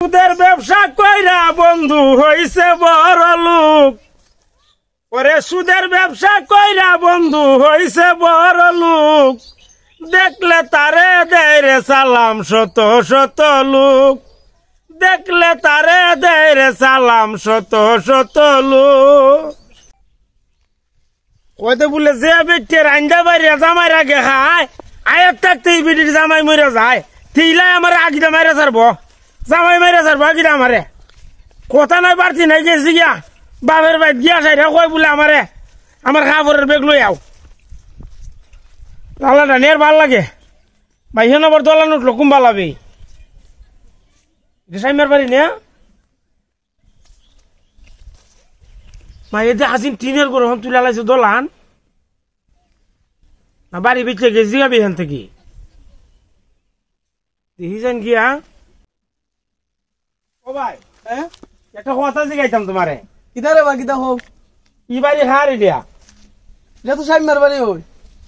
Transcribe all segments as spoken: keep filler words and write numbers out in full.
সুদের ব্যবসা কইরা বন্ধু হইছে বড় লোক, ওরে সুদের ব্যবসা কইরা বন্ধু হইছে বড় লোক, দেখলে তারে দেয় রে সালাম শত শত লোক, দেখলে তারে দেয় রে সালাম শত শত লোক। কইতে বলে যে বেটে রান্দা বাইরে জামাই আগে খায়, আয়াত থাকতে এই বেটির জামাই মরে যায়, তিলাই আমার আগিটা মারে ছাড়বো, জামাই মারে ছাড়বো আগিটা আমারে। কথা নাই বাড়তি নাই গেছি গিয়া বাপের বাইর গিয়া সাইড কয় বলে আমারে আমার খাবারের বেগ লই আও। লালাটা নের ভাল লাগে ভাই, হেন আবার দলান উঠলো কুম্বা লাভি সাইমার বাড়ি নে মা। এতে হাসিন টিনের করে হন তুলে লাইছে দলান না বাড়ি বেঁচে গেছি যাবি এখান থেকে দেখিছেন গিয়া। ও ভাই হ্যাঁ একটা কথা জিগাইতাম তোমারে। কিদারে বা কিদা হোক ই বাড়ি হার এটা এটা তো সাইমার বাড়ি হই।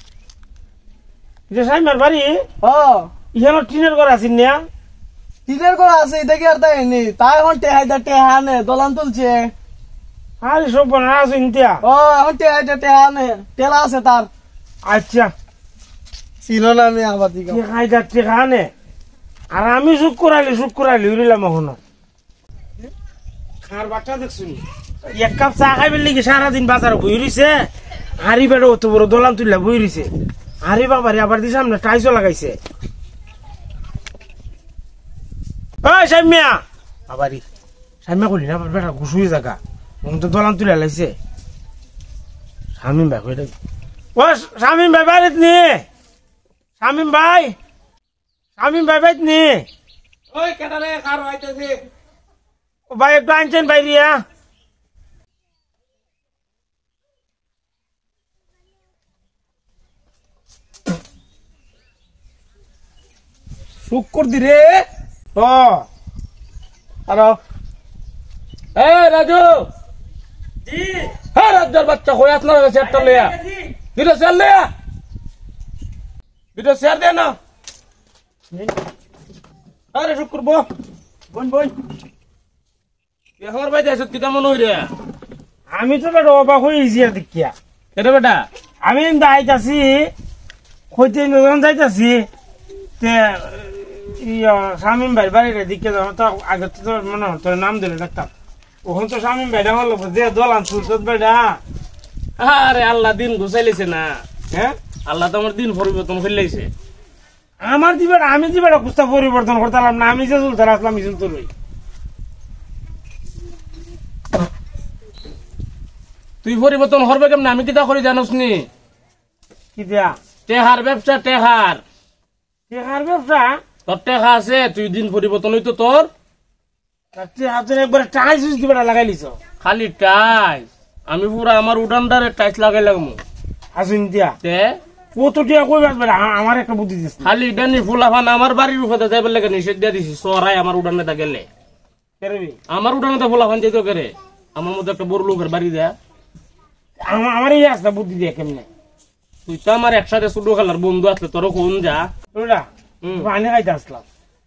এটা সাইমার বাড়ি? হ ইহানো টিনের ঘর আছেন না? টিনের ঘর আছে, এটা কি আর তাই নি? তাই এখন টেহাই দা টেহা নে দলান তুলছে। আরে সব বনা আছেন তিয়া? ও এখন টেহাই দা টেহা নে টেলা আছে তার। আচ্ছা ছিল না আমি আবার দিকে টেকাই যাচ্ছে খানে আর আমি সুখ করাইলি সুখ করাইলি উড়িলাম এখনো। খার বাচ্চা দেখছুনি এক কাপ চা খাইবেন নাকি সারাদিন বাজারে বই রইছে, হাড়ি বেড়ে অত বড় দোলান তুললা বই রইছে। আরে বাবারে আবার দি সামনে টাইসও লাগাইছে। ওই সাইমিয়া আবারই সাইমিয়া করলি না আবার বেটা ঘুষুই জায়গা তো দোলান তুলে লাইছে। শামিম ভাই কইটা ও শামিম ভাই বাড়িত নি? শামিম ভাই শামিম ভাই বাইত নি? ওই কেটালে কার হইতেছে ও ভাই একটু আনছেন বাইরিয়া। শুক্র দি রে। ও আরো এ রাজু জি হ্যাঁ রাজ্জার বাচ্চা হয়ে আসলো সেটটা লিয়া দুটো শেয়ার লিয়া দুটো শেয়ার দে না। আরে শুক্র বো বোন বোন এখন ভাই যাইছ কি কেমন হই রে? আমি তো বেটা অবাক হয়েছি আর দেখিয়া। এটা বেটা আমি যাইতাছি হইতে নজন যাইতাছি তে ইয়া শামিম ভাই বাড়ির দিকে যাবো তো আগে তো মনে হয় তোর নাম দিলে ডাক্তার ওখান তো শামিম ভাই ডাঙর লোক যে দোলান সুরত বেটা। আরে আল্লাহ দিন ঘুষাইলেছে না। হ্যাঁ আল্লাহ তো আমার দিন পরিবর্তন করলেছে। আমার দিবেটা আমি দিবেটা কুস্তা পরিবর্তন করতাম না, আমি যে চলতে আসলাম আমি চলতে রই। তুই পরিবর্তন করবে কেমন আমি কিতা করি জানোস নি? কি দিয়া টেহার ব্যবসা টেহার টেকার ব্যবসা? তোর টেহা আছে তুই দিন পরিবর্তন হইতো তোর হাতে একবার টাইস দিবেটা লাগাইলিছ খালি টাইস। আমি পুরা আমার উডানদারে টাইস লাগাই লাগবো আসুন দিয়া তে কত টিয়া কই আসবে আমার একটা বুদ্ধি দিস খালি ডানি ফুলাফান আমার বাড়ির উপরে যাইবার লাগে নিষেধ দিয়ে দিছি সরাই আমার উডানে তা গেলে কেরবি আমার উডানে তা ফুলাফান যেত করে আমার মধ্যে একটা বড় লোকের বাড়ি দেয়া আমার এই আসতে বুদ্ধি দিয়ে কেমনে? তুই তো আমার একসাথে ছোট খেলার বন্ধু আসলে তোর কোন যা ওটা হুম। পানি খাইতে আসলাম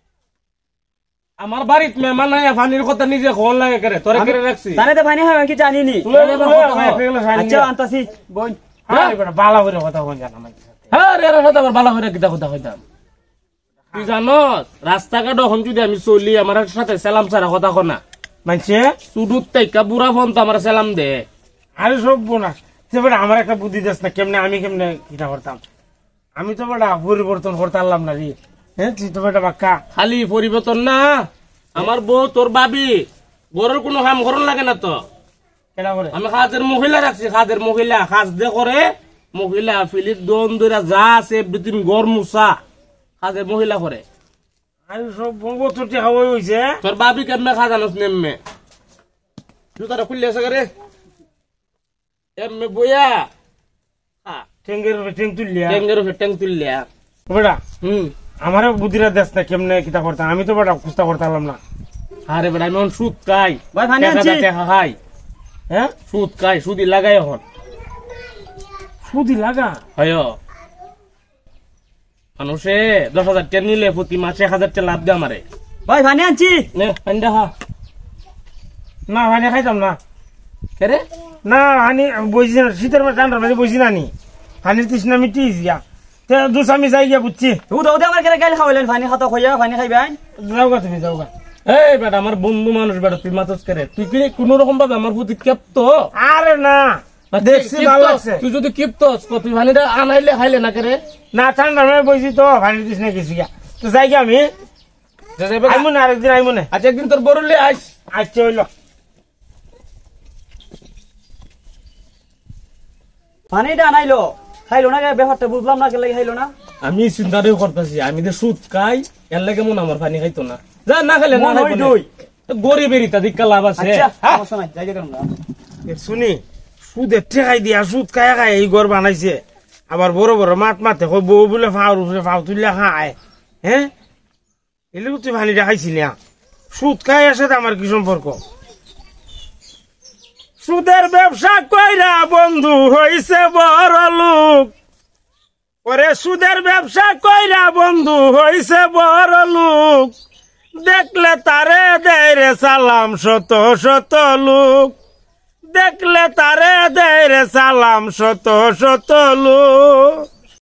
আমার বাড়িত মেহমান নাই পানির কথা নিজে খোল লাগে করে তোরে করে রাখছি জানে তো পানি হয় কি জানি নি। আচ্ছা আনতাছি বোন। বালা করে কথা বল জানা হ্যাঁ রে সাথে আবার বালা হইরা কিতা কথা কইতাম। তুই জানস রাস্তাঘাট এখন যদি আমি চলি আমার সাথে সালাম ছাড়া কথা কনা মানছে সুদুর তাইকা বুড়া ফোন তো আমার সালাম দে। আরে সব বোনা সেবার আমার একটা বুদ্ধি দিস না কেমনে আমি কেমনে কিটা করতাম। আমি তো বেটা পরিবর্তন করতে পারলাম না রে। হ্যাঁ তুই তো বেটা বাক্কা খালি পরিবর্তন না আমার বউ তোর ভাবি বড়র কোনো কাম করন লাগে না তো। কেটা করে আমি কাজের মহিলা রাখছি, কাজের মহিলা কাজ দে করে মহিলা ফিলির দন দইরা যা আছে দুদিন গড় মুসা কাজের মহিলা করে। আরে সব বছর টিয়া খাওয়াই হয়েছে। তোর ভাবি কেমনে খা জানোস নেমে তুই তারা খুললে আছে করে এমে বইয়া ঠেঙ্গের ঠেং তুললিয়া টেঙ্গের উপরে টেং তুললিয়া বেটা হুম। আমার বুদ্ধিরা দেশ না কেমনে কিটা করতাম। আমি তো বেটা খুঁজতে করতে পারলাম না। আরে বেটা আমি এখন সুদ খাই ভাই পানি টাকা আনছি। টাকা খাই হ্যাঁ সুদ খাই সুদি লাগাই এখন সুদি লাগা হয় মানুষে দশ হাজার টাকা নিলে প্রতি মাসে এক হাজার টাকা লাভ দে আমারে। ভাই পানি আনছি নে পানি দেখা না হানি খাইতাম না কে রে না হানি বইছি না শীতের মাঝে ঠান্ডার মাঝে বইছি না নি হানির তৃষ্ণা মিটি গিয়া তে দুসামি যাই গিয়া বুঝছি তুই তো আমার কেন গাইল খাওয়াইলেন পানি খাতা খাইয়া পানি খাইবেন যাও গা তুমি যাও গা এই বেটা আমার বন্ধু মানুষ বেটা তুই মাতস করে তুই কি কোন রকম ভাবে আমার প্রতি ক্ষেপ্ত আরে না দেখছি ভালো লাগছে তুই যদি ক্ষিপ্তস তুই পানিটা আনাইলে খাইলে না কে রে না ঠান্ডার মাঝে বইছি তো হানির তৃষ্ণা গেছি গিয়া তো যাই গিয়া আমি আইমু না আরেকদিন আইমু না আচ্ছা একদিন তোর বড়লে আইস আচ্ছা হইলো পানিটা আনাইলো খাইলো না ব্যাপারটা বুঝলাম না কেন খাইলো না আমি চিন্তাটাও করতেছি আমি যে সুদ খাই এর লাগে মন আমার পানি খাইতো না যা না খাইলে না মন হই খাইবো দুই। না। গরিবেরই তা দিক্কা লাভ আছে আচ্ছা হ্যাঁ? সমস্যা নাই যাই যেতাম না শুনি সুদের ঠেকাই দিয়া সুদ খায় খায় এই ঘর বানাইছে আবার বড় বড় মাত মাতে কই বউ বলে ফাউর উপরে ফাউ তুললে খায় হ্যাঁ এলে তুই ভানি দেখাইছি না সুদ খায় আসে আমার কি সম্পর্ক সুদের ব্যবসা কইরা বন্ধু হইছে বড় লোক ওরে সুদের ব্যবসা কইরা বন্ধু হইছে বড় লোক দেখলে তারে দেয় রে সালাম শত শত লোক দেখলে তারে দেয় রে সালাম শত শত লোক